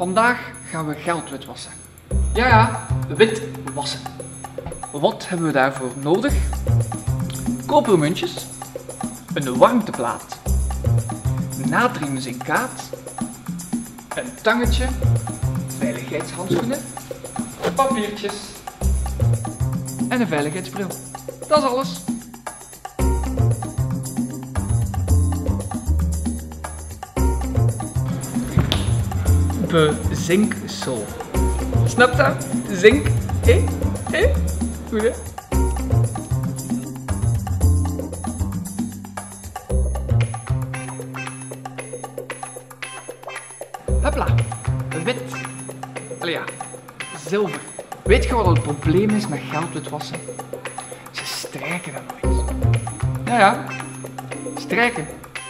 Vandaag gaan we geld witwassen. Ja, wit wassen. Wat hebben we daarvoor nodig? Koperen muntjes, een warmteplaat, natriumzinkaat, een tangetje, veiligheidshandschoenen, papiertjes en een veiligheidsbril. Dat is alles. Bezinksel. Snap dat? Zink. Goed hè? Hopla. Wit. Allee ja. Zilver. Weet je wat het probleem is met geldwitwassen? Ze strijken dat nooit. Ja. Strijken.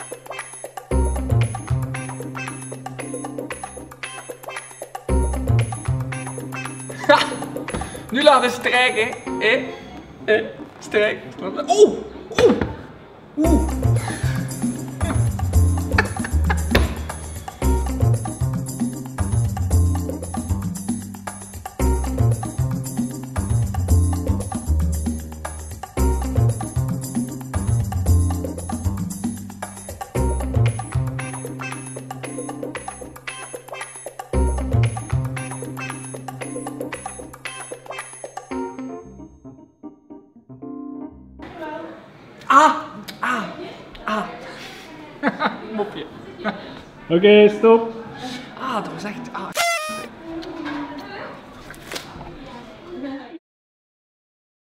Ha! Nu laten strijken, Strijk. Oeh! Mopje. Oké, stop.